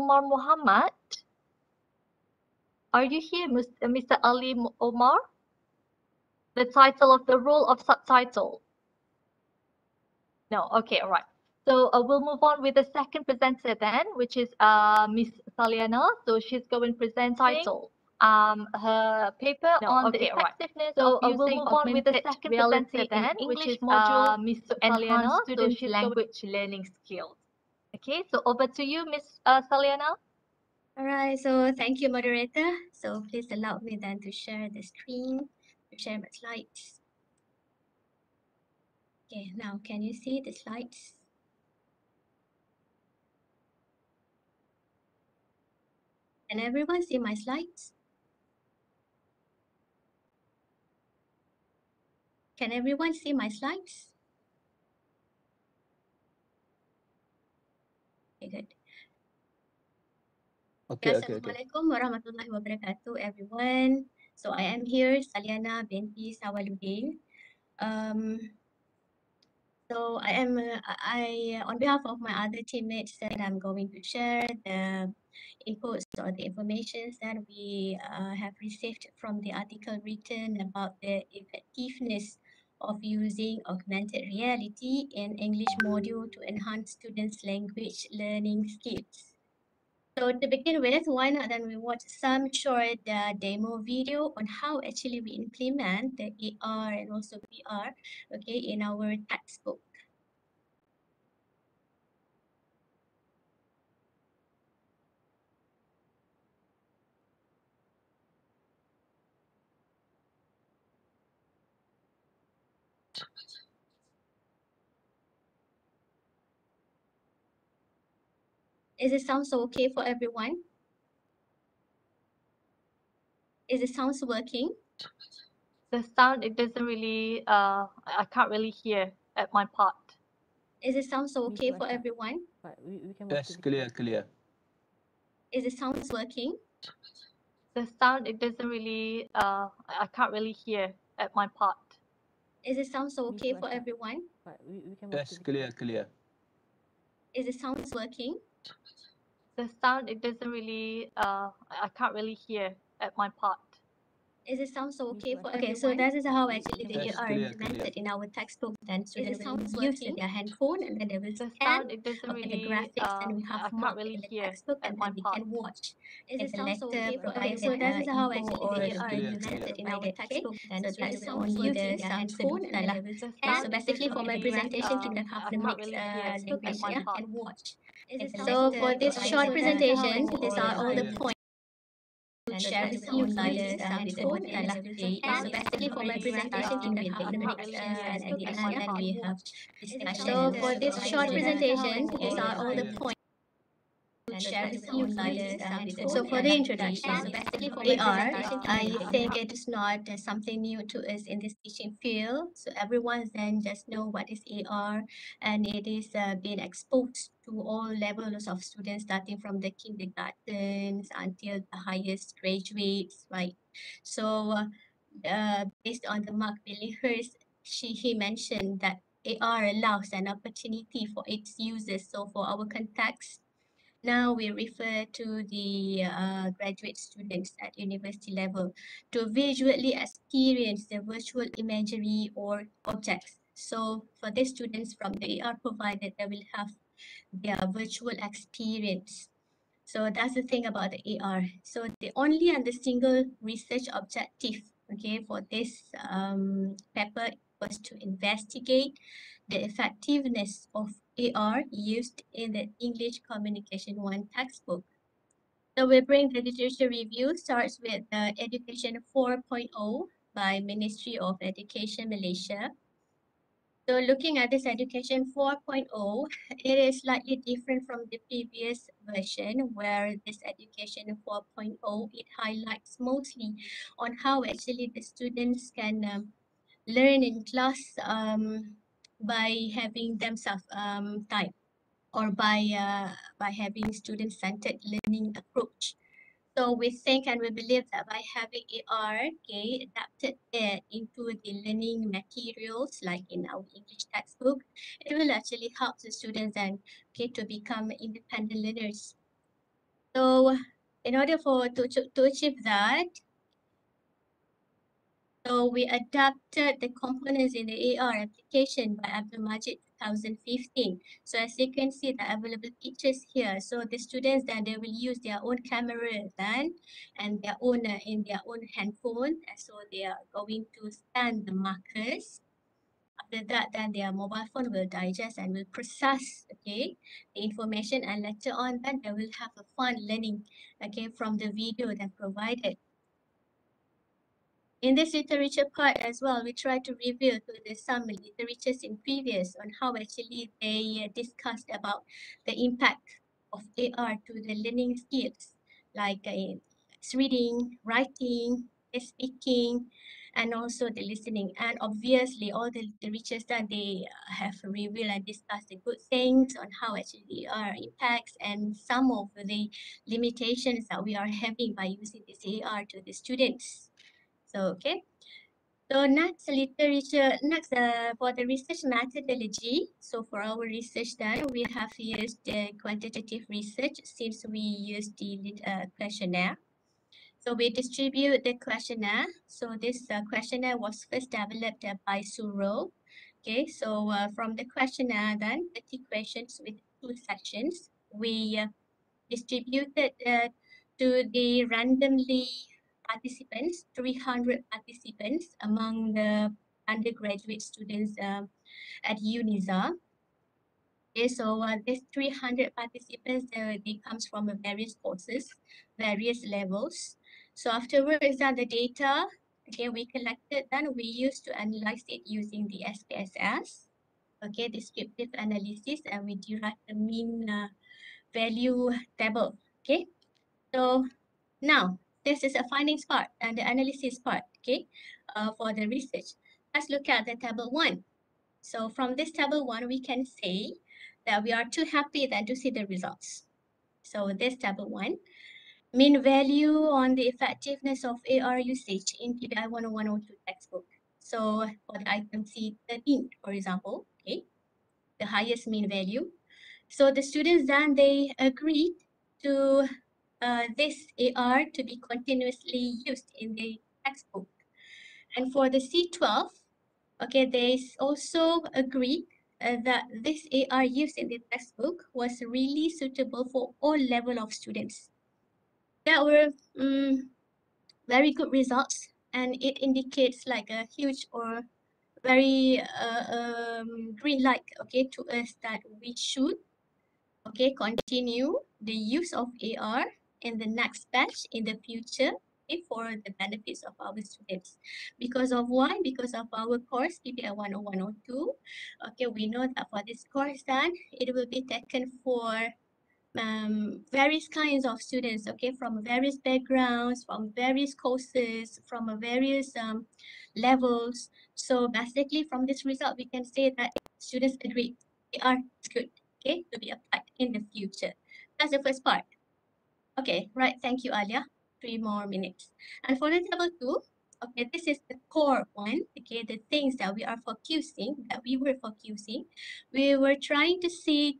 Omar Muhammad? Are you here, Mr. Ali Omar? The title of the role of subtitle? No, okay, all right. So we'll move on with the second presenter then, which is Miss Saliana. So she's going to present title. Her paper on the effectiveness of using augmented reality in English module to enhance students' language learning skills. Okay, so over to you, Miss Saliana. All right, so thank you, moderator. So please allow me then to share the screen, to share my slides. Okay, now can you see the slides? Can everyone see my slides? Can everyone see my slides? Okay, good. Okay. Assalamualaikum warahmatullahi wabarakatuh, everyone. So I am here, Saliana binti Sawaluddin. So on behalf of my other teammates, that I'm going to share the inputs or the information that we have received from the article written about the effectiveness of using augmented reality in English module to enhance students' language learning skills. So to begin with, why not then we watch some short demo video on how actually we implement the AR and also VR, okay, in our textbook. Is it sound so okay for everyone? Is the sounds working? The sound, it doesn't really, I can't really hear at my part. Is it sound so okay for everyone? But we can Yes, clear. Is the sounds working? The sound, it doesn't really, I can't really hear at my part. Is it sound so okay for everyone? But we can Yes, clear. Is the sounds working? The sound, it doesn't really, I can't really hear at my part. Is it sound so okay for everyone? Okay, so that is how actually they Yes, are clear. implemented in our textbook. Then students will sounds use working? their handphone and then they will The scan sound, it doesn't okay, the really, graphics and we have I can't marked really in the hear textbook at and my then we part. can watch. Is If it the sound so lecturer okay for provided everyone? so that is how info actually or they are clear, implemented in our okay? textbook. Then So students that will sounds only use working? their handphone and then they will The scan. So sound, it basically doesn't for my really, presentation, you can have I the can't mixed really hear language at my yeah, part. and watch. Is it sound So so for this okay? short So that is how presentation, info these or are all the clear. points to share with you guys with the phone total and today. So basically for my presentation, you can have the mixed and at the end then we have discussion. So for this short presentation, these are all the points to share with you guys. So for the introduction, so basically for AR, I think it is not something new to us in this teaching field. So everyone then just know what is AR, and it is being exposed to all levels of students, starting from the kindergartens until the highest graduates, right? So based on the Mark Billyhurst, he mentioned that AR allows an opportunity for its users. So for our context, now we refer to the graduate students at university level to visually experience the virtual imagery or objects. So for the students from the AR provided, they will have their virtual experience. So that's the thing about the AR. So the only and the single research objective, okay, for this paper was to investigate the effectiveness of AR used in the English Communication 1 textbook. So we bring the literature review starts with Education 4.0 by Ministry of Education Malaysia. So looking at this Education 4.0, it is slightly different from the previous version where this Education 4.0, it highlights mostly on how actually the students can learn in class by having themselves type or by having student-centered learning approach. So we think and we believe that by having AR, okay, adapted it into the learning materials like in our English textbook, it will actually help the students then okay to become independent learners. So in order to achieve that, so we adapted the components in the AR application by Abdul Majid 2015. So as you can see the available features here. So the students then they will use their own camera then and their own in their own handphone. And so they are going to scan the markers. After that, then their mobile phone will digest and will process, okay, the information, and later on, then they will have a fun learning, okay, from the video that provided. In this literature part as well, we try to review to the some literatures in previous on how actually they discussed about the impact of AR to the learning skills, like reading, writing, speaking, and also the listening. And obviously, all the literatures that they have revealed and discussed the good things on how actually AR impacts and some of the limitations that we are having by using this AR to the students. So, okay. So next for the research methodology. So for our research then we have used the quantitative research since we used the questionnaire. So we distribute the questionnaire. So this questionnaire was first developed by Suro. Okay, so from the questionnaire then 30 questions with 2 sections. We distributed to the randomly participants, 300 participants among the undergraduate students at UNIZA. Okay, so these 300 participants, they comes from various courses, various levels. So afterwards, the data, okay, we collected, then we used to analyze it using the SPSS, okay, descriptive analysis, and we derive the mean value table, okay. So now, this is a findings part and the analysis part, okay, for the research. Let's look at the table 1. So from this table 1, we can say that we are too happy then to see the results. So this table 1, mean value on the effectiveness of AR usage in PBI 10102 textbook. So for the item C13, for example, okay, the highest mean value. So the students then they agreed to this AR to be continuously used in the textbook. And for the C12, okay, they also agreed that this AR used in the textbook was really suitable for all level of students. There were very good results, and it indicates like a huge or very green light, okay, to us that we should, okay, continue the use of AR in the next batch in the future, okay, for the benefits of our students. Because of why? Because of our course PBI 10102. Okay, we know that for this course then it will be taken for various kinds of students, okay, from various backgrounds, from various courses, from various levels. So basically from this result, we can say that students agree they are good, okay, to be applied in the future. That's the first part. Okay, right, thank you, Alia. 3 more minutes. And for the table 2, okay, this is the core one, okay, the things that we are focusing, that we were focusing. We were trying to see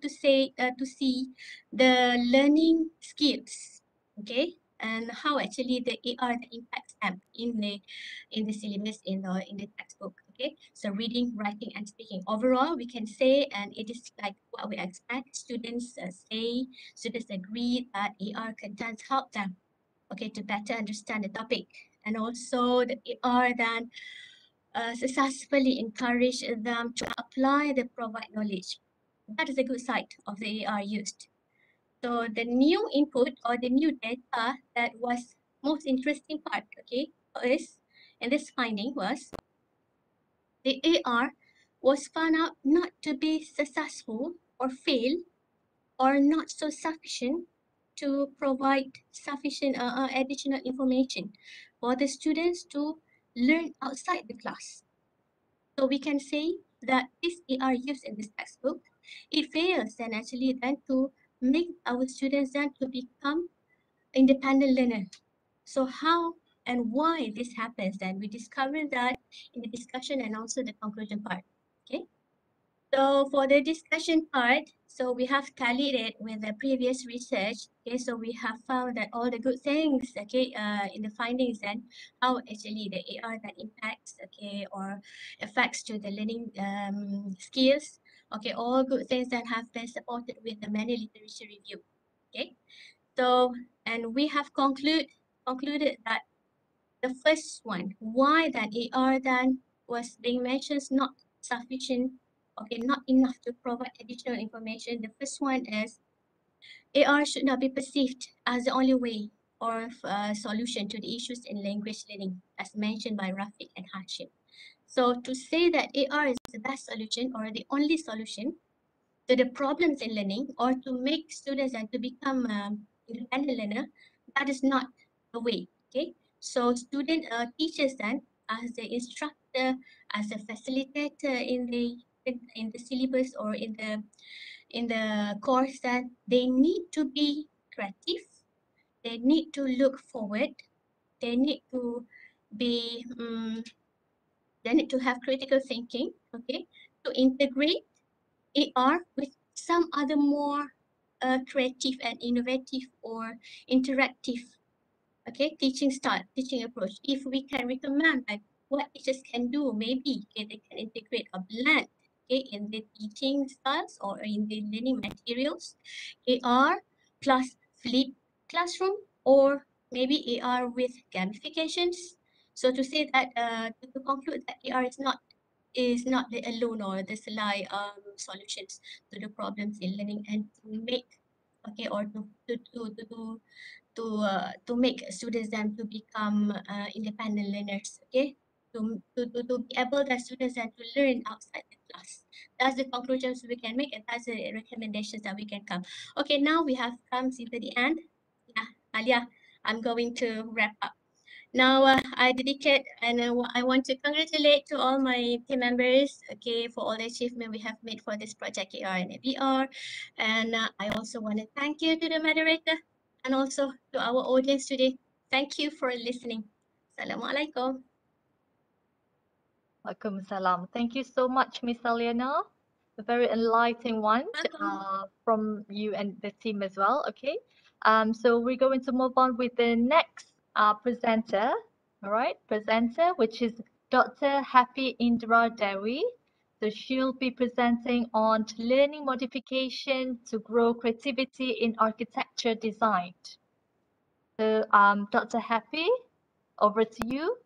the learning skills, okay, and how actually the AR impacts them in the syllabus in the textbook. Okay, so reading, writing, and speaking. Overall, we can say, and it is like what we expect. Students students agree that AR contents help them, okay, to better understand the topic, and also the AR then successfully encourage them to apply the provide knowledge. That is a good side of the AR used. So the new input or the new data that was most interesting part, okay, is, and this finding was the AR was found out not to be successful or fail or not so sufficient to provide sufficient additional information for the students to learn outside the class. So we can say that this AR used in this textbook, it fails then actually then to make our students then to become independent learner. So how and why this happens, then we discover that in the discussion and also the conclusion part. Okay. So for the discussion part, so we have tallied it with the previous research. Okay, so we have found that all the good things, okay, in the findings and how actually the AR that impacts, okay, or affects to the learning skills. Okay, all good things that have been supported with the many literature review. Okay, so and we have concluded that the first one, why that AR then was being mentioned is not sufficient, okay, not enough to provide additional information. The first one is AR should not be perceived as the only way or solution to the issues in language learning, as mentioned by Rafiq and Hashim. So to say that AR is the best solution or the only solution to the problems in learning or to make students and to become independent learner, that is not the way. Okay, so teachers then as the instructor, as a facilitator in the syllabus or in the course, that they need to be creative, they need to look forward, they need to be they need to have critical thinking, okay, to integrate AR with some other more creative and innovative or interactive, okay, teaching style, teaching approach. If we can recommend like what teachers can do, maybe okay, they can integrate a blend, okay, in the teaching styles or in the learning materials, AR plus flip classroom, or maybe AR with gamifications. So to say that, to conclude that AR is not the alone or the sly solutions to the problems in learning, and to make, okay, or to make students them to become independent learners, okay, to be able that students and to learn outside the class. That's the conclusions we can make, and that's the recommendations that we can come. Okay, now we have come to the end. Yeah, Alia, I'm going to wrap up. Now, I dedicate and I want to congratulate to all my team members, okay, for all the achievement we have made for this project AR and VR. And I also want to thank you to the moderator and also to our audience today. Thank you for listening. Assalamualaikum. Waalaikumsalam. Thank you so much, Miss Aliana. A very enlightening one from you and the team as well. Okay. So we're going to move on with the next presenter. All right, presenter, which is Dr. Happy Indra Dewi. So she'll be presenting on learning modification to grow creativity in architecture design. So Dr. Happy, over to you.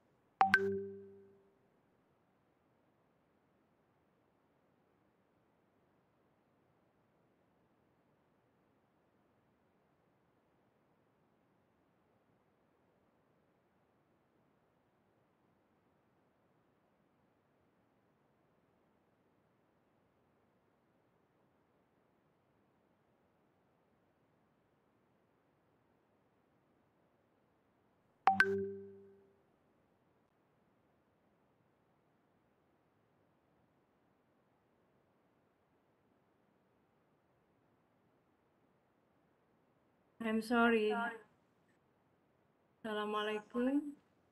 I'm sorry. Assalamualaikum.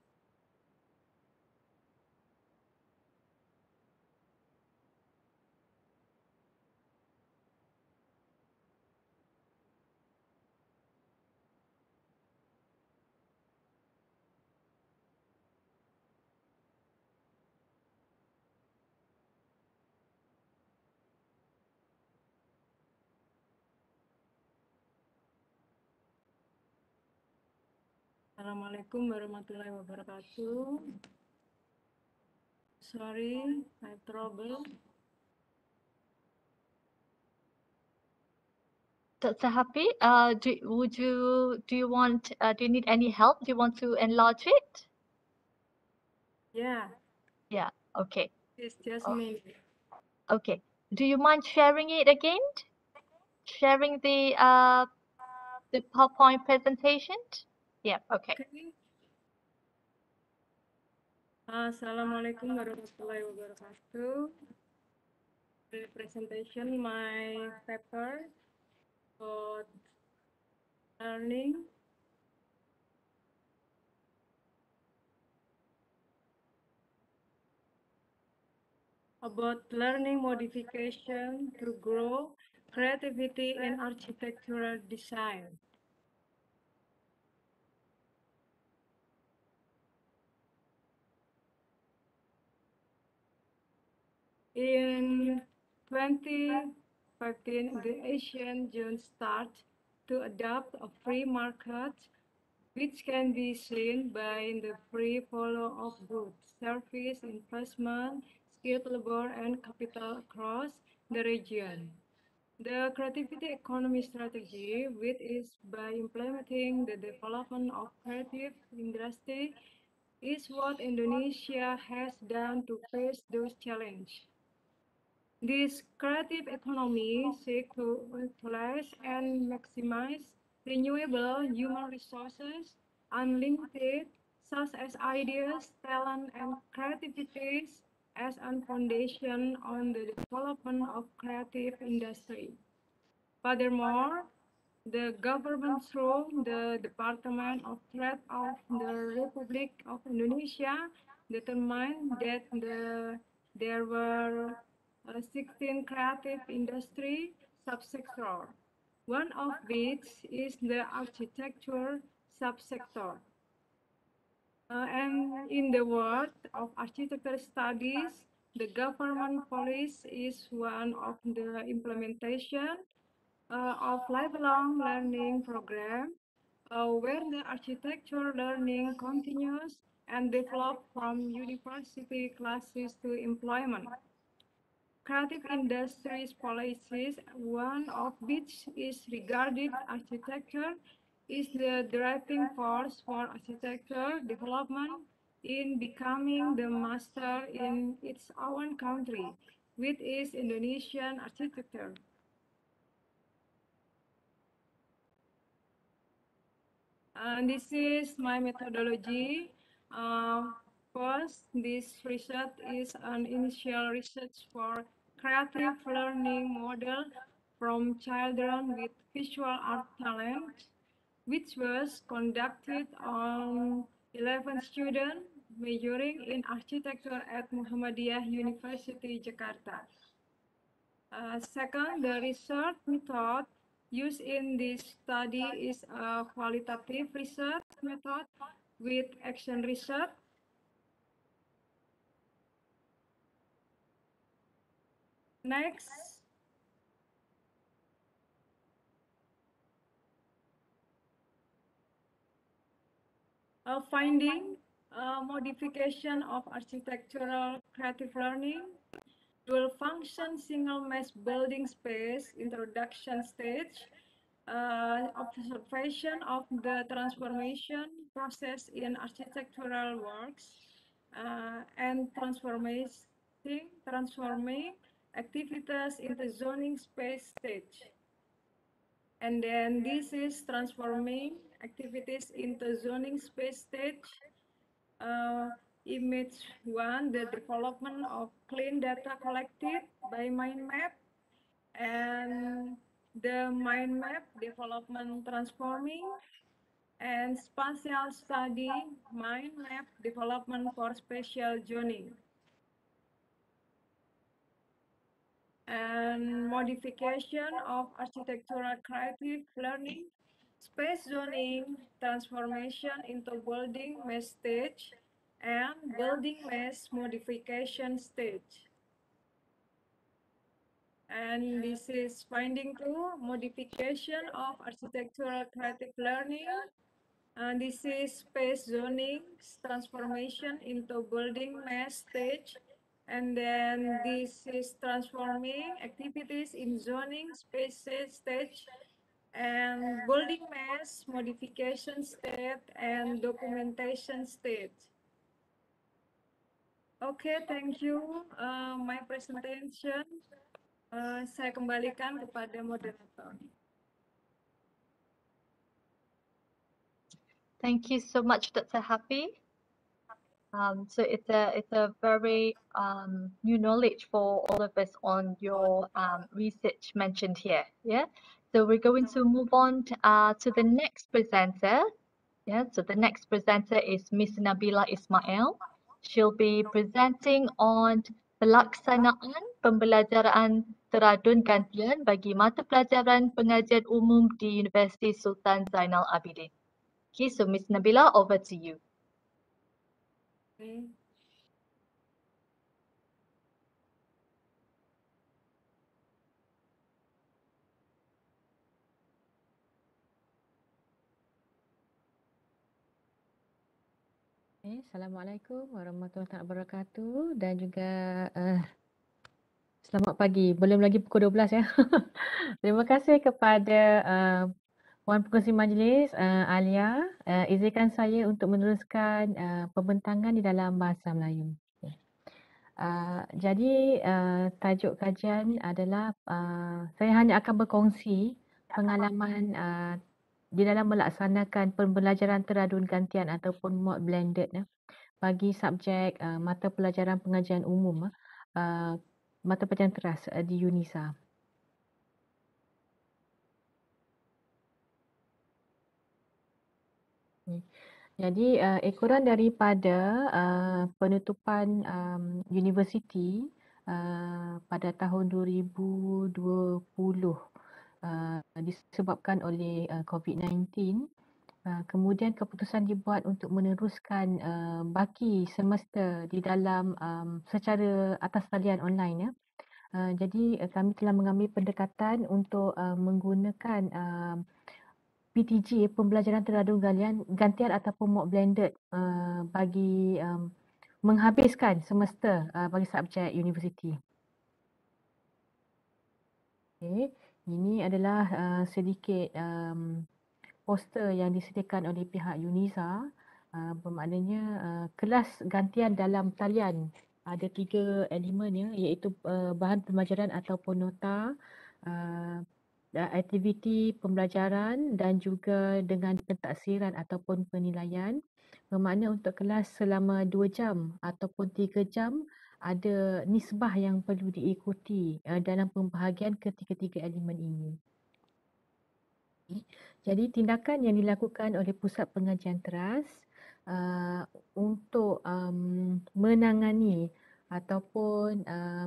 Assalamualaikum warahmatullahi wabarakatuh. Sorry, I have trouble. Dr. Happy, do you need any help? Do you want to enlarge it? Yeah, Yeah, okay. it's just me. Okay. Do you mind sharing it again? Sharing the PowerPoint presentation? Yeah, okay. Okay. Assalamualaikum warahmatullahi wabarakatuh. The presentation, my paper about learning. about learning modification to grow creativity in architectural design. In 2015, the Asian Zone started to adopt a free market, which can be seen by the free flow of goods, service, investment, skilled labor, and capital across the region. The creativity economy strategy, which is by implementing the development of creative industry, is what Indonesia has done to face those challenges. This creative economy seeks to utilize and maximize renewable human resources, unlimited, such as ideas, talent, and creativity as a foundation on the development of creative industry. Furthermore, the government through the Department of Trade of the Republic of Indonesia determined that there were 16 creative industry subsectors, one of which is the architecture subsector. And in the world of architecture studies, the government policy is one of the implementation of lifelong learning program, where the architecture learning continues and develop from university classes to employment. Creative industries policies, one of which is regarded architecture, is the driving force for architecture development in becoming the master in its own country, which is Indonesian architecture. This is my methodology. First, this research is an initial research for creative learning model from children with visual art talent, which was conducted on 11 students majoring in architecture at Muhammadiyah University, Jakarta. Second, the research method used in this study is a qualitative research method with action research. Next, finding modification of architectural creative learning, dual function single mesh building space introduction stage, observation of the transformation process in architectural works, and transforming activities into zoning space stage. And then this is transforming activities into zoning space stage. Image 1, the development of clean data collected by mind map, and the mind map development transforming, and spatial study mind map development for spatial zoning, and modification of architectural creative learning, space zoning transformation into building mesh stage, and building mesh modification stage. And this is finding 2, modification of architectural creative learning. And this is space zoning transformation into building mesh stage. And then this is transforming activities in zoning spaces stage, and building mesh modification stage, and documentation stage. Okay, thank you. My presentation. Saya kembalikan kepada moderator. Thank you so much, Dr. Happy. So it's a very new knowledge for all of us on your research mentioned here. Yeah. So we're going to move on to the next presenter. Yeah. So the next presenter is Miss Nabila Ismail. She'll be presenting on pelaksanaan pembelajaran teradun gantian bagi mata pelajaran pengajian umum di Universiti Sultan Zainal Abidin. Okay, so Miss Nabila, over to you. Okay. Assalamualaikum warahmatullahi wabarakatuh dan juga selamat pagi. Belum lagi pukul 12 ya. Terima kasih kepada Puan Pengerusi Majlis Alia. Izinkan saya untuk meneruskan pembentangan di dalam bahasa Melayu. Okay. Jadi tajuk kajian adalah saya hanya akan berkongsi pengalaman di dalam melaksanakan pembelajaran teradun gantian ataupun mode blended bagi subjek mata pelajaran pengajian umum, mata pelajaran teras di UNISA. Jadi ekoran daripada penutupan universiti pada tahun 2020 disebabkan oleh COVID-19. Kemudian keputusan dibuat untuk meneruskan baki semester di dalam secara atas talian online. Jadi kami telah mengambil pendekatan untuk menggunakan PTG, pembelajaran teradun gantian ataupun mock blended bagi menghabiskan semester bagi subjek universiti. Okay. Ini adalah sedikit poster yang disediakan oleh pihak UNISA, bermaknanya kelas gantian dalam talian ada 3 elemen ya, iaitu bahan pembelajaran ataupun nota, aktiviti pembelajaran dan juga dengan pentaksiran ataupun penilaian. Bermakna untuk kelas selama 2 jam ataupun 3 jam ada nisbah yang perlu diikuti dalam pembahagian ketiga-tiga elemen ini. Jadi tindakan yang dilakukan oleh Pusat Pengajian Teras untuk menangani ataupun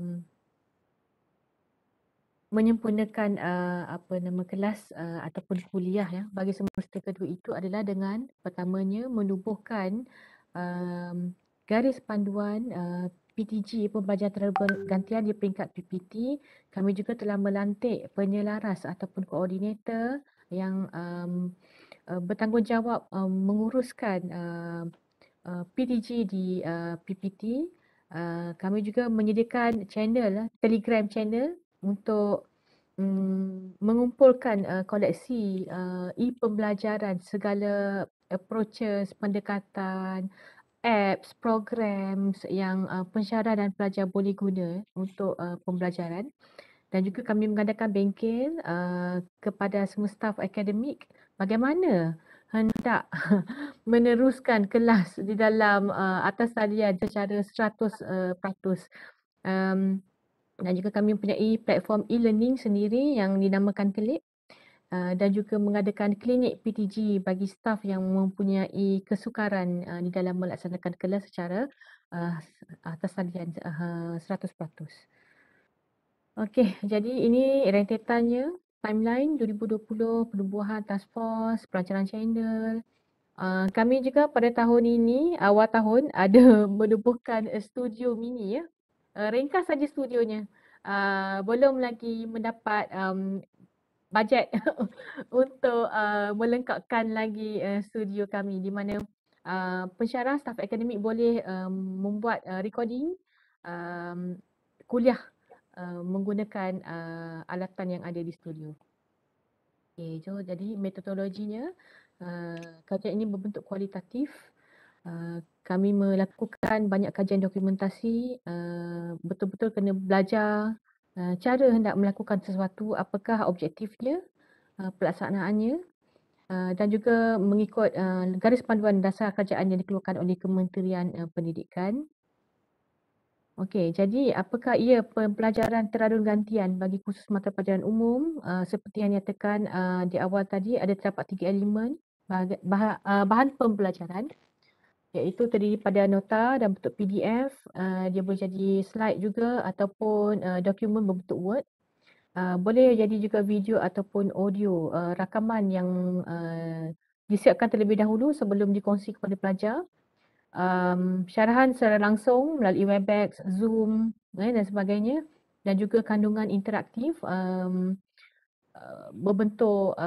menyempurnakan kelas ataupun kuliah ya bagi semester kedua itu adalah dengan pertamanya menubuhkan garis panduan PTG, pembelajaran teradun gantian di peringkat PPT. Kami juga telah melantik penyelaras ataupun koordinator yang bertanggungjawab menguruskan PTG di PPT. Kami juga menyediakan channel, Telegram channel untuk mengumpulkan koleksi e-pembelajaran, segala approaches, pendekatan, apps, programs yang pensyarah dan pelajar boleh guna untuk pembelajaran. Dan juga kami mengadakan bengkel kepada semua staf akademik bagaimana hendak meneruskan kelas di dalam atas talian secara 100%. Dan juga kami mempunyai platform e-learning sendiri yang dinamakan Kelip dan juga mengadakan klinik PTG bagi staf yang mempunyai kesukaran di dalam melaksanakan kelas secara atas talian 100%. Okey, jadi ini rentetannya timeline 2020, penubuhan task force, pelancaran channel. Kami juga pada tahun ini, awal tahun ada menubuhkan studio mini ya. Ringkas saja studionya. Belum lagi mendapat bajet untuk melengkapkan lagi studio kami di mana pensyarah staf akademik boleh membuat recording kuliah menggunakan alatan yang ada di studio. Okay, so jadi metodologinya kajian ini berbentuk kualitatif. Kami melakukan banyak kajian dokumentasi, betul-betul kena belajar cara hendak melakukan sesuatu, apakah objektifnya, pelaksanaannya dan juga mengikut garis panduan dasar kerajaan yang dikeluarkan oleh Kementerian Pendidikan. Okey, jadi apakah ia pembelajaran teradun gantian bagi khusus mata pelajaran umum? Seperti yang nyatakan di awal tadi, ada terdapat 3 elemen bahan pembelajaran. iaitu terdiri pada nota dan bentuk PDF, dia boleh jadi slide juga ataupun dokumen berbentuk Word. Boleh jadi juga video ataupun audio rakaman yang disiapkan terlebih dahulu sebelum dikongsi kepada pelajar. Syarahan secara langsung melalui Webex, Zoom dan sebagainya, dan juga kandungan interaktif berbentuk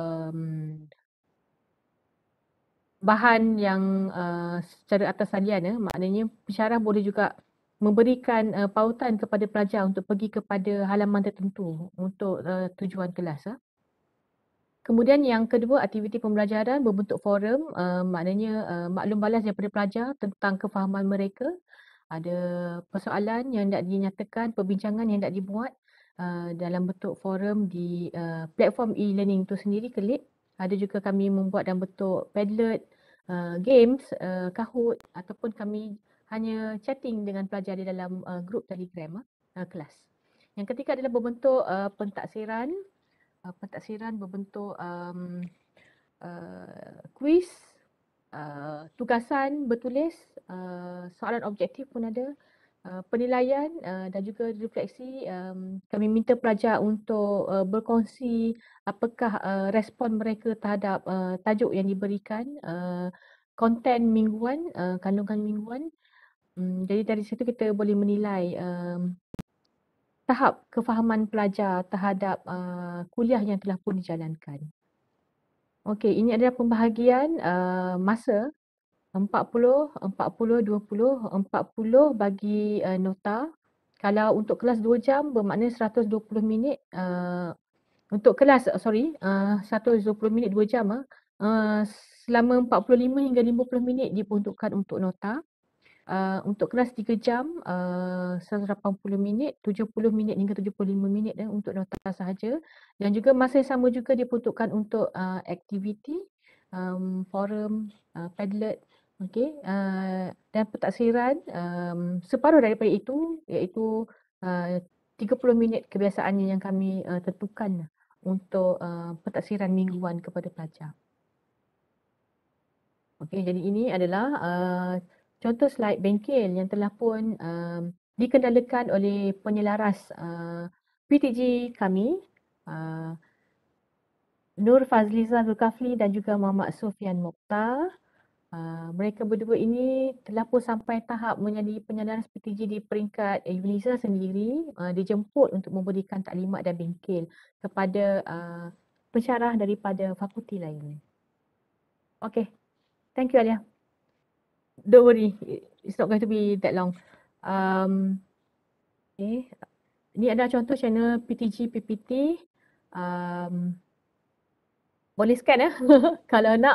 bahan yang secara atas talian, maknanya pensyarah boleh juga memberikan pautan kepada pelajar untuk pergi kepada halaman tertentu untuk tujuan kelas. Kemudian yang kedua, aktiviti pembelajaran berbentuk forum, maknanya maklum balas daripada pelajar tentang kefahaman mereka. Ada persoalan yang hendak dinyatakan, perbincangan yang hendak dibuat dalam bentuk forum di platform e-learning itu sendiri, Kelip. Ada juga kami membuat dalam bentuk Padlet, games, Kahoot, ataupun kami hanya chatting dengan pelajar di dalam grup Telegram kelas. Yang ketiga adalah berbentuk pentaksiran. Pentaksiran berbentuk kuis, tugasan bertulis, soalan objektif pun ada, penilaian dan juga refleksi. Kami minta pelajar untuk berkongsi apakah respon mereka terhadap tajuk yang diberikan, konten mingguan, kandungan mingguan. Jadi dari situ kita boleh menilai tahap kefahaman pelajar terhadap kuliah yang telah pun dijalankan. Okey, ini adalah pembahagian masa 40, 40, 20, 40 bagi nota. Kalau untuk kelas 2 jam bermakna 120 minit. Untuk kelas, 120 minit 2 jam. Selama 45 hingga 50 minit diperuntukkan untuk nota. Untuk kelas 3 jam, 180 minit, 70 minit hingga 75 minit untuk nota sahaja. Dan juga masa yang sama juga diperuntukkan untuk aktiviti, forum, Padlet, okey, dan pentaksiran. Separuh daripada itu iaitu 30 minit kebiasaannya yang kami tentukan untuk pentaksiran mingguan kepada pelajar. Okey, jadi ini adalah contoh slide bengkel yang telah pun dikendalikan oleh penyelaras PTG kami, Nur Fazliza Zulkafli dan juga Muhammad Sufian Mokhtar. Mereka berdua ini telah pun sampai tahap menjadi penyelaras PTG di peringkat UNISA sendiri, dijemput untuk memberikan taklimat dan bengkel kepada pensyarah daripada fakulti lain. Okay, thank you Alia. Don't worry, it's not going to be that long. Okay. Ini adalah contoh channel PTG PPT. Boleh scan kalau nak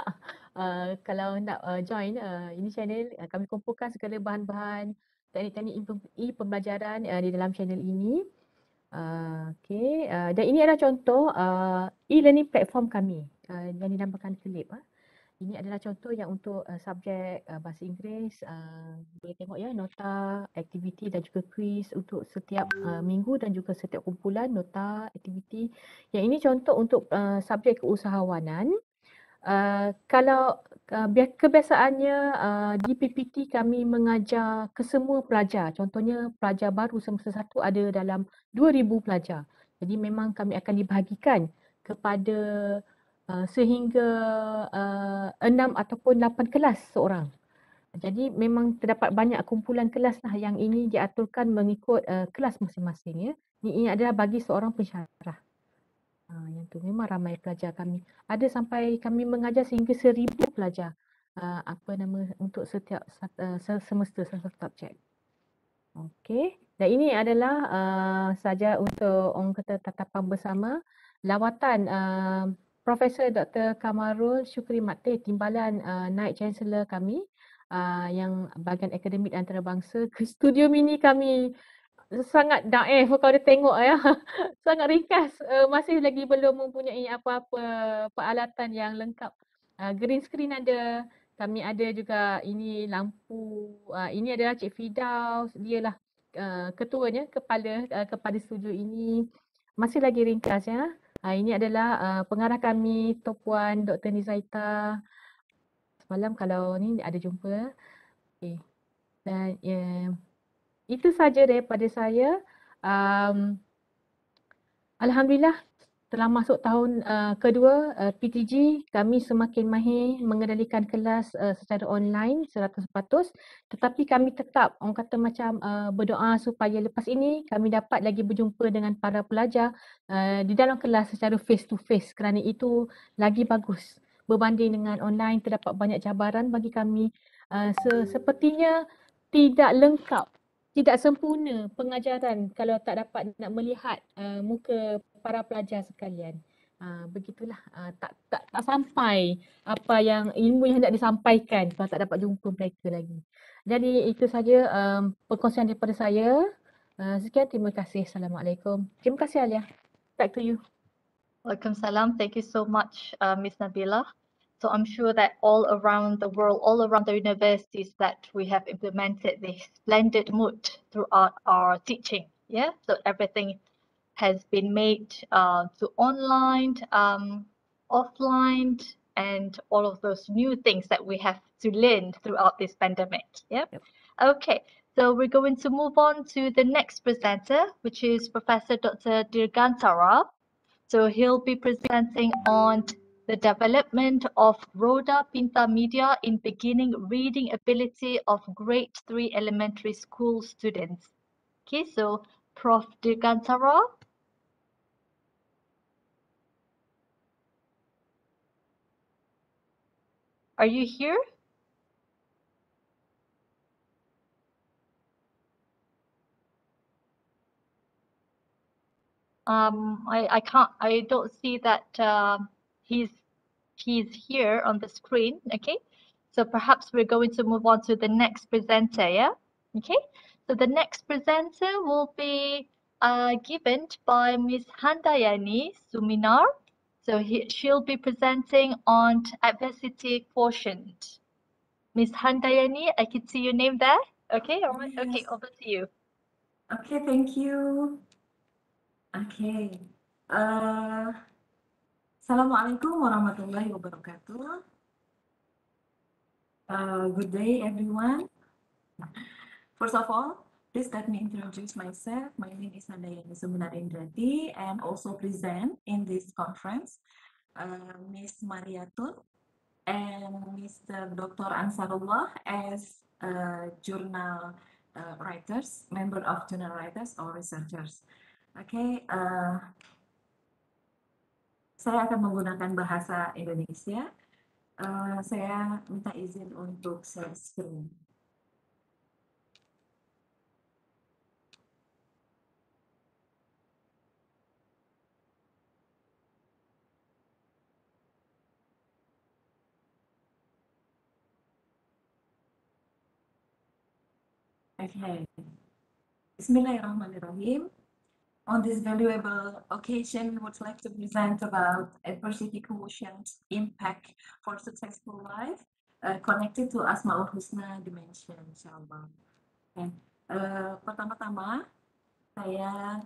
join ini channel. Kami kumpulkan segala bahan-bahan teknik-teknik pembelajaran di dalam channel ini. Okay. Dan ini adalah contoh e-learning platform kami yang dinamakan Kelip. Ini adalah contoh yang untuk subjek bahasa Inggeris. Boleh tengok ya, nota, aktiviti dan juga kuis untuk setiap minggu dan juga setiap kumpulan nota, aktiviti. Yang ini contoh untuk subjek keusahawanan. Kalau kebiasaannya di PPT kami mengajar kesemua pelajar. Contohnya pelajar baru semester 1 ada dalam 2,000 pelajar. Jadi memang kami akan dibahagikan kepada sehingga 6 ataupun 8 kelas seorang. Jadi memang terdapat banyak kumpulan kelas lah yang ini diaturkan mengikut kelas masing-masing ya. Ini adalah bagi seorang pensyarah. Yang tu memang ramai pelajar kami. Ada sampai kami mengajar sehingga 1,000 pelajar. Untuk setiap semester satu subjek. Okey. Dan ini adalah saja untuk orang kata tatapan bersama lawatan Profesor Dr. Kamarul Syukri Maktih, Timbalan Naib Chancellor kami yang bahagian akademik antarabangsa ke studio mini kami. Sangat daif kalau dia tengok ya. Sangat ringkas. Masih lagi belum mempunyai apa-apa peralatan yang lengkap. Green screen ada. Kami ada juga ini lampu. Ini adalah Cik Fidaus. Dialah ketuanya, kepala studio ini. Masih lagi ringkas ya. Ini adalah pengarah kami, Tuan Dr. Nizaita. semalam kalau ni ada jumpa. Okay. Dan itu saja daripada saya. Alhamdulillah telah masuk tahun kedua PTG, kami semakin mahir mengendalikan kelas secara online 100%, tetapi kami tetap orang kata macam berdoa supaya lepas ini kami dapat lagi berjumpa dengan para pelajar di dalam kelas secara face to face, kerana itu lagi bagus berbanding dengan online. Terdapat banyak cabaran bagi kami. Sepertinya tidak lengkap, tidak sempurna pengajaran kalau tak dapat nak melihat muka para pelajar sekalian. Begitulah, tak sampai apa yang ilmu yang hendak disampaikan kalau tak dapat jumpa mereka lagi. Jadi itu saja perkongsian daripada saya. Sekian, terima kasih. Assalamualaikum. Terima kasih Alia. Back to you. Waalaikumsalam. Thank you so much, Ms. Nabila. So I'm sure that all around the world, all around the universities, that we have implemented this blended mood throughout our teaching. Yeah, so everything has been made to online, offline, and all of those new things that we have to learn throughout this pandemic. Yeah. Yep. Okay. So we're going to move on to the next presenter, which is Professor Dr. Dirgantara. So he'll be presenting on the development of Rhoda Pintar Media in beginning reading ability of grade 3 elementary school students. Okay, so Prof. Dirgantara. Are you here? I don't see that he's here on the screen. Okay, so perhaps we're going to move on to the next presenter. Yeah. Okay, so the next presenter will be given by Ms. Handayani Suminar. So she'll be presenting on adversity quotient. Ms. Handayani, I can see your name there. Okay, all right. Yes. Okay, over to you. Okay, thank you. Okay. Assalamualaikum warahmatullahi wabarakatuh. Good day, everyone. First of all, please let me introduce myself. My name is Handayani Suminar Indrati, and also present in this conference Ms. Mariatun and Mr. Dr. Ansarullah as journal writers, member of journal writers or researchers. Okay, saya akan menggunakan bahasa Indonesia. Saya minta izin untuk share screen. Okay. Bismillahirrahmanirrahim. On this valuable occasion, I would like to present about adversity quotient impact for successful life connected to Asmaul Husna dimension, insyaAllah. Okay. Pertama-tama, saya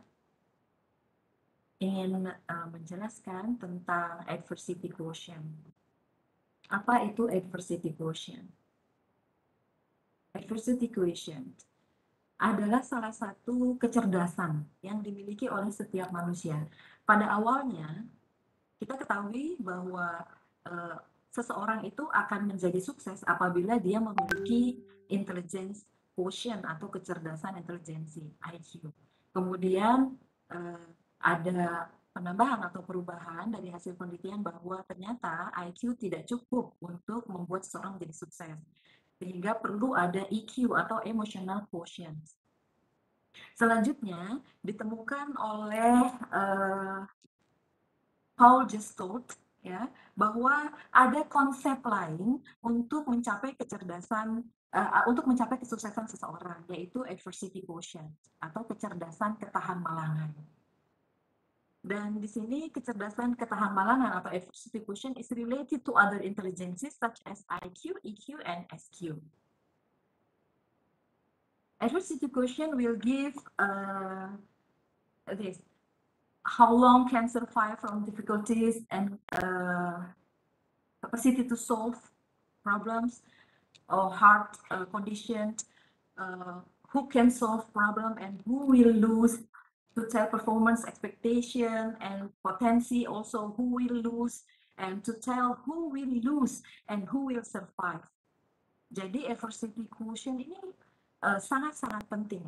ingin menjelaskan tentang adversity quotient. Apa itu adversity quotient? Adversity quotient adalah salah satu kecerdasan yang dimiliki oleh setiap manusia. Pada awalnya, kita ketahui bahwa seseorang itu akan menjadi sukses apabila dia memiliki intelligence quotient atau kecerdasan intelijensi, IQ. Kemudian ada penambahan atau perubahan dari hasil penelitian bahwa ternyata IQ tidak cukup untuk membuat seseorang menjadi sukses. Sehingga perlu ada EQ atau emotional quotient. Selanjutnya ditemukan oleh Paul Gestalt ya, bahwa ada konsep lain untuk mencapai kecerdasan untuk mencapai kesuksesan seseorang, yaitu adversity quotient atau kecerdasan ketahanmalangan. Dan di sini kecerdasan ketahanmalangan atau adversity quotient is related to other intelligences such as IQ, EQ, and SQ. Adversity quotient will give this: how long can survive from difficulties and capacity to solve problems or heart condition, who can solve problem and who will lose, to tell performance expectation and potency also who will lose, and to tell who will lose and who will survive. Jadi adversity quotient ini sangat-sangat penting.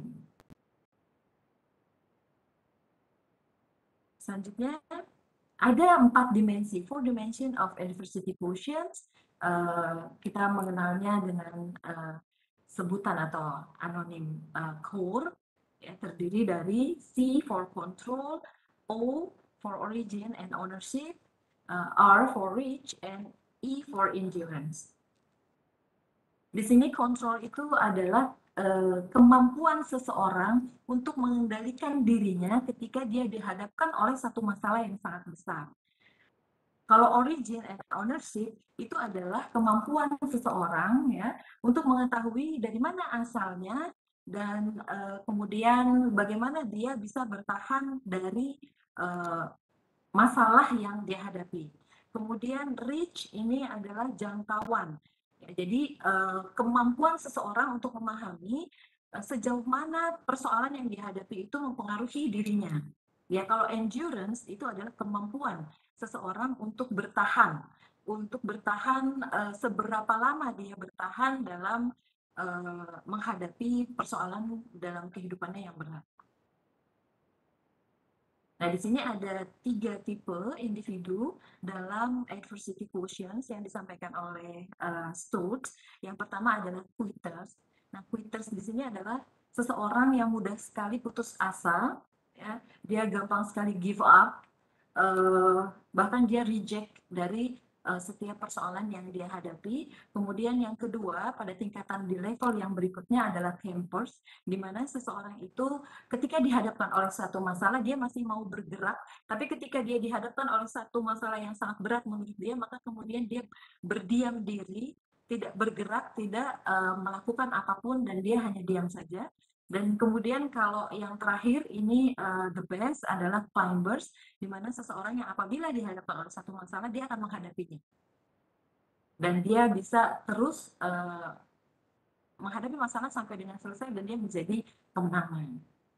Selanjutnya ada 4 dimensi, 4 dimension of adversity quotient. Kita mengenalnya dengan sebutan atau anonim core, ya, terdiri dari C for control, O for origin and ownership, R for reach, and E for endurance. Di sini control itu adalah kemampuan seseorang untuk mengendalikan dirinya ketika dia dihadapkan oleh satu masalah yang sangat besar. Kalau origin and ownership itu adalah kemampuan seseorang ya untuk mengetahui dari mana asalnya dan kemudian bagaimana dia bisa bertahan dari masalah yang dia hadapi. Kemudian reach ini adalah jangkauan. Ya, jadi kemampuan seseorang untuk memahami sejauh mana persoalan yang dihadapi itu mempengaruhi dirinya. Ya, kalau endurance itu adalah kemampuan seseorang untuk bertahan seberapa lama dia bertahan dalam menghadapi persoalan dalam kehidupannya yang berat. Nah, di sini ada 3 tipe individu dalam adversity quotient yang disampaikan oleh Stokes. Yang pertama adalah quitters. Nah, quitters di sini adalah seseorang yang mudah sekali putus asa, ya. Dia gampang sekali give up, bahkan dia reject dari setiap persoalan yang dia hadapi. Kemudian yang kedua, pada tingkatan di level yang berikutnya adalah campers, di mana seseorang itu ketika dihadapkan oleh satu masalah, dia masih mau bergerak, tapi ketika dia dihadapkan oleh satu masalah yang sangat berat menurut dia, maka kemudian dia berdiam diri, tidak bergerak, tidak melakukan apapun, dan dia hanya diam saja. Dan kemudian kalau yang terakhir ini the best adalah climbers, di mana seseorang yang apabila dihadapkan oleh satu masalah, dia akan menghadapinya. Dan dia bisa terus menghadapi masalah sampai dengan selesai dan dia menjadi kemenangan.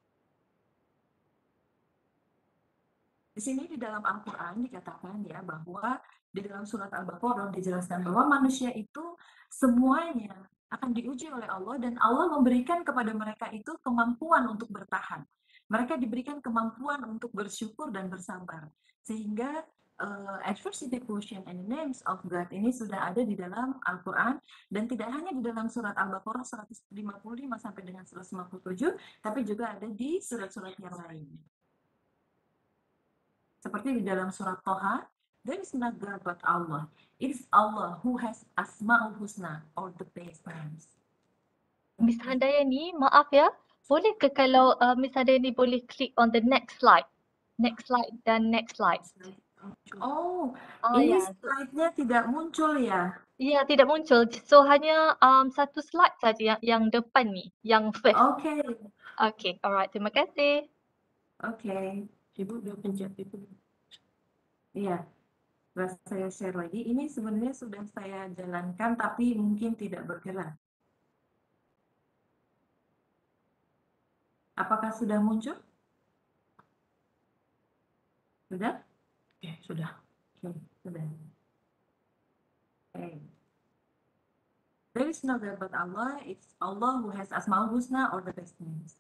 Di sini di dalam Al-Quran dikatakan ya bahwa di dalam surat Al-Baqarah dijelaskan bahwa manusia itu semuanya akan diuji oleh Allah dan Allah memberikan kepada mereka itu kemampuan untuk bertahan. Mereka diberikan kemampuan untuk bersyukur dan bersabar. Sehingga adversity quotient and names of God ini sudah ada di dalam Al-Quran dan tidak hanya di dalam surat Al-Baqarah 155 sampai dengan 157, tapi juga ada di surat-surat yang lain. Seperti di dalam surat Toha, there is not God but Allah. It is Allah who has Asma'ul Husna or the best names. Miss Handayani, maaf ya, boleh ke kalau Miss Handayani boleh click on the next slide? Next slide dan next slide. Oh, ini ya. slide-nya tidak muncul ya? Ya, tidak muncul. So hanya satu slide saja yang depan ni, yang first. Oke. Okay, alright. Terima kasih. Oke. Ibu udah pencet itu. Iya. Saya share lagi. Ini sebenarnya sudah saya jalankan tapi mungkin tidak bergerak. Apakah sudah muncul? Sudah? Oke, sudah. Oke, sudah. Okay. There is no God but Allah. It's Allah who has Asmaul Husna or the best names.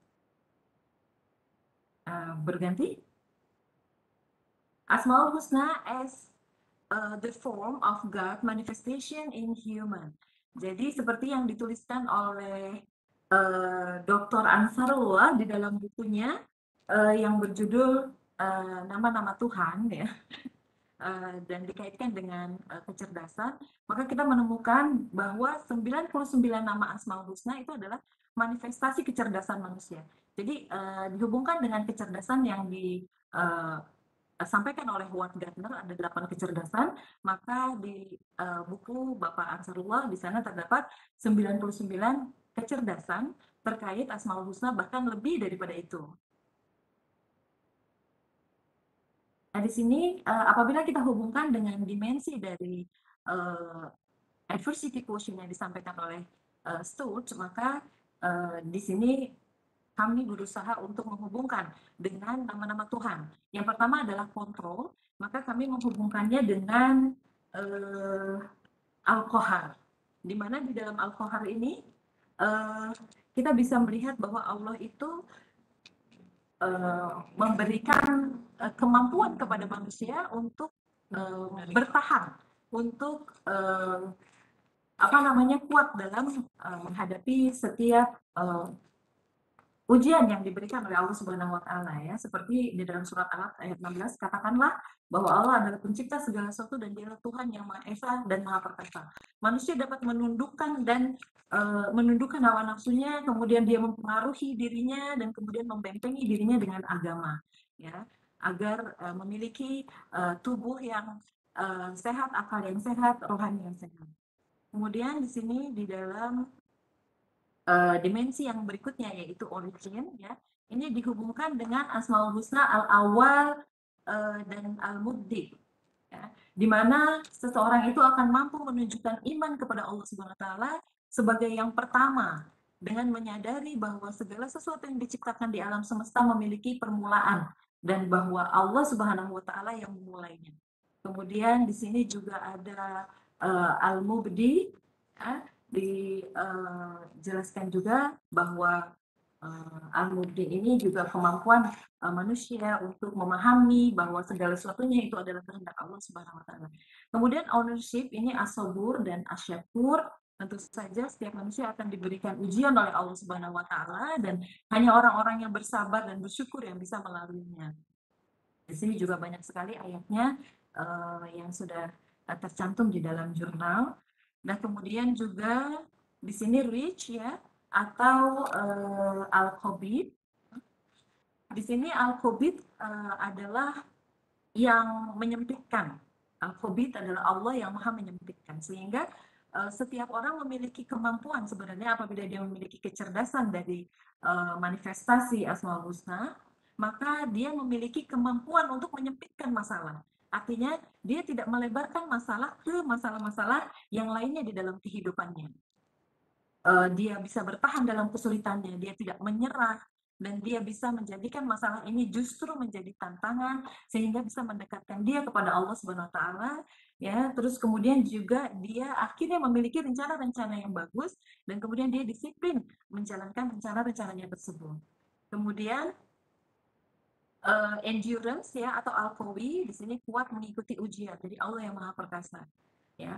Berganti. Asmaul Husna as the form of God manifestation in human. Jadi seperti yang dituliskan oleh Dr. Ansarullah di dalam bukunya yang berjudul Nama-nama Tuhan ya. Dan dikaitkan dengan kecerdasan, maka kita menemukan bahwa 99 nama Asmaul Husna itu adalah manifestasi kecerdasan manusia. Jadi dihubungkan dengan kecerdasan yang disampaikan oleh Howard Gardner, ada 8 kecerdasan, maka di buku Bapak Ansarullah di sana terdapat 99 kecerdasan terkait Asmaul Husna, bahkan lebih daripada itu. Nah, di sini apabila kita hubungkan dengan dimensi dari adversity quotient yang disampaikan oleh Stutz, maka di sini kami berusaha untuk menghubungkan dengan nama-nama Tuhan. Yang pertama adalah kontrol, maka kami menghubungkannya dengan Al-Qahar, di mana di dalam Al-Qahar ini kita bisa melihat bahwa Allah itu memberikan kemampuan kepada manusia untuk bertahan, untuk kuat dalam menghadapi setiap ujian yang diberikan oleh Allah Subhanahu wa Ta'ala, ya, seperti di dalam surat Al-Alaq ayat 16, katakanlah bahwa Allah adalah pencipta segala sesuatu dan Dialah Tuhan yang Maha Esa dan Maha Perkasa. Manusia dapat menundukkan hawa nafsunya, kemudian dia mempengaruhi dirinya dan kemudian membentengi dirinya dengan agama, ya, agar memiliki tubuh yang sehat, akal yang sehat, rohani yang sehat. Kemudian di sini di dalam dimensi yang berikutnya yaitu origin, ya, ini dihubungkan dengan Asmaul Husna Al-Awwal dan Al-Mubdi, ya, di mana seseorang itu akan mampu menunjukkan iman kepada Allah Subhanahu wa Ta'ala sebagai yang pertama dengan menyadari bahwa segala sesuatu yang diciptakan di alam semesta memiliki permulaan dan bahwa Allah Subhanahu wa Ta'ala yang memulainya. Kemudian di sini juga ada Al-Mubdi, ya, dijelaskan juga bahwa Al-Mubdi ini juga kemampuan manusia untuk memahami bahwa segala sesuatunya itu adalah kehendak Allah Subhanahu wa Ta'ala. Kemudian ownership ini As-Sabur dan Asy-Syakur. Tentu saja setiap manusia akan diberikan ujian oleh Allah Subhanahu wa Ta'ala dan hanya orang-orang yang bersabar dan bersyukur yang bisa melaluinya. Di sini juga banyak sekali ayatnya yang sudah tercantum di dalam jurnal. Nah, kemudian juga di sini rich, ya, atau al-Qabid. Di sini al-Qabid adalah yang menyempitkan. Al-Qabid adalah Allah yang Maha menyempitkan, sehingga setiap orang memiliki kemampuan sebenarnya apabila dia memiliki kecerdasan dari manifestasi Asmaul Husna, maka dia memiliki kemampuan untuk menyempitkan masalah. Artinya dia tidak melebarkan masalah ke masalah-masalah yang lainnya di dalam kehidupannya. Dia bisa bertahan dalam kesulitannya, dia tidak menyerah, dan dia bisa menjadikan masalah ini justru menjadi tantangan sehingga bisa mendekatkan dia kepada Allah Subhanahu wa Ta'ala, ya. Terus kemudian juga dia akhirnya memiliki rencana-rencana yang bagus dan kemudian dia disiplin menjalankan rencana-rencananya tersebut. Kemudian endurance, ya, atau al-qawi di sini kuat mengikuti ujian. Jadi Allah yang Maha Perkasa, ya.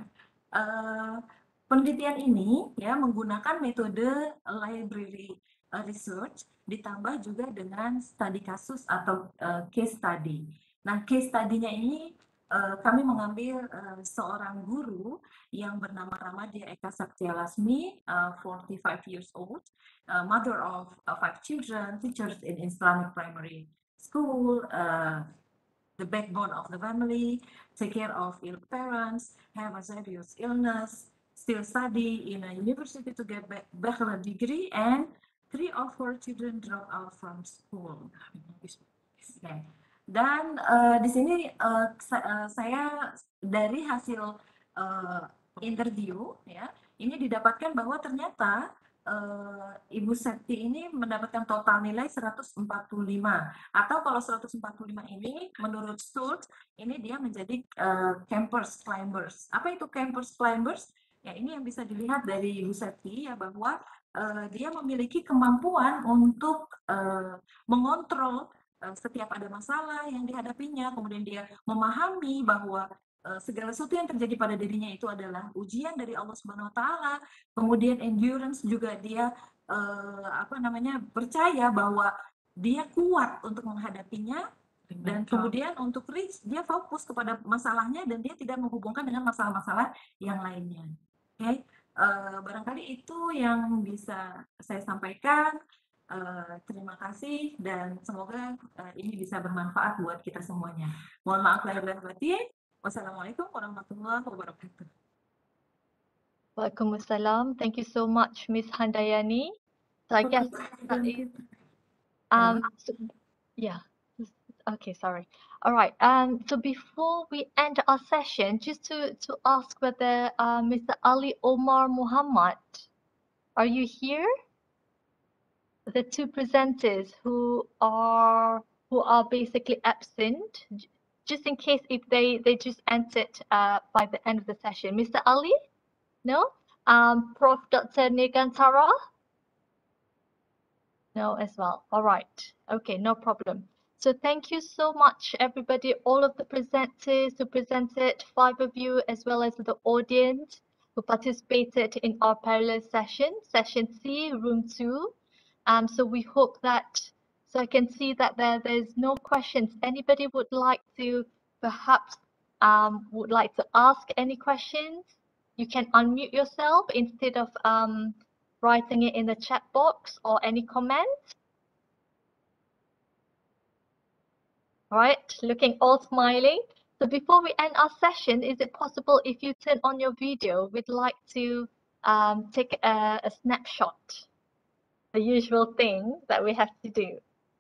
Penelitian ini, ya, menggunakan metode library research ditambah juga dengan studi kasus atau case study. Nah, case study-nya ini kami mengambil seorang guru yang bernama Ramadia Eka Saktialasmi, 45 years old, mother of 5 children, teachers in Islamic primary school, the backbone of the family, take care of ill parents, have a serious illness, still study in a university to get bachelor degree, and 3 of her children drop out from school. Dan di sini saya dari hasil interview, ya, ini didapatkan bahwa ternyata Ibu Septi ini mendapatkan total nilai 145, atau kalau 145 ini menurut Stutz ini dia menjadi campus climbers. Apa itu campus climbers? Ya, ini yang bisa dilihat dari Ibu Septi, ya, bahwa dia memiliki kemampuan untuk mengontrol setiap ada masalah yang dihadapinya, kemudian dia memahami bahwa segala sesuatu yang terjadi pada dirinya itu adalah ujian dari Allah Subhanahu wa Ta'ala. Kemudian endurance juga dia percaya bahwa dia kuat untuk menghadapinya, dan kemudian untuk reach dia fokus kepada masalahnya dan dia tidak menghubungkan dengan masalah-masalah yang lainnya. Oke, barangkali itu yang bisa saya sampaikan. Terima kasih dan semoga ini bisa bermanfaat buat kita semuanya. Mohon maaf lahir dan batin. Wassalamualaikum warahmatullahi wabarakatuh. Waalaikumsalam. Thank you so much, Miss Handayani. So I guess that is, yeah, Okay, sorry. All right. So before we end our session, just to ask whether Mr. Ali Omar Muhammad, are you here? The two presenters who are basically absent, just in case if they just entered by the end of the session. Mr. Ali? No? Prof. Dr. Nigantara? No as well. All right. Okay, no problem. So thank you so much, everybody, all of the presenters who presented, 5 of you, as well as the audience who participated in our parallel session, session C, room 2. So we hope that, so I can see that there's no questions. Anybody would like to perhaps would like to ask any questions? You can unmute yourself instead of writing it in the chat box or any comments. All right, looking all smiling. So before we end our session, is it possible if you turn on your video, we'd like to take a snapshot, the usual thing that we have to do.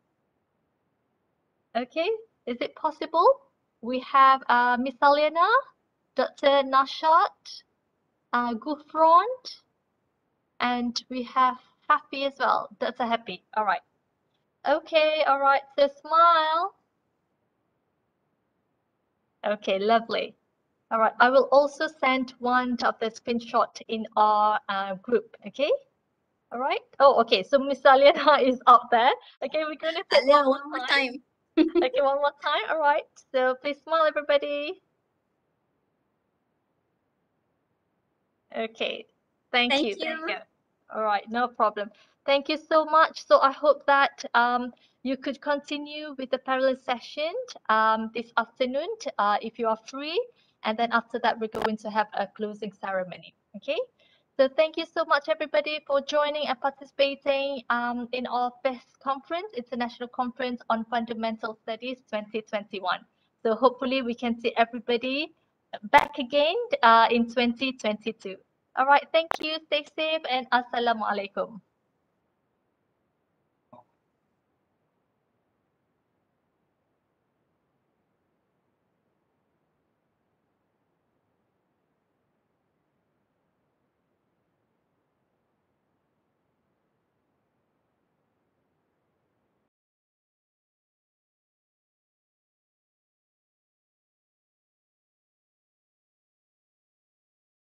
Okay, is it possible? We have Miss Aliana, Dr. Nashat, Gufron, and we have Happy as well, Dr. Happy. All right. Okay, all right, so smile. Okay, lovely. All right, I will also send one of the screenshot in our group, okay? All right. Oh, okay, so Miss Aliana is up there. Okay, we're going to take Alia, one more time. Okay, one more time. All right, so please smile, everybody. Okay, thank you. All right, no problem. Thank you so much. So I hope that you could continue with the parallel session this afternoon if you are free. And then after that, we're going to have a closing ceremony. Okay. So thank you so much, everybody, for joining and participating in our FEST conference, International Conference on Fundamental Studies 2021. So hopefully we can see everybody back again in 2022. All right, thank you. Stay safe and Assalamualaikum.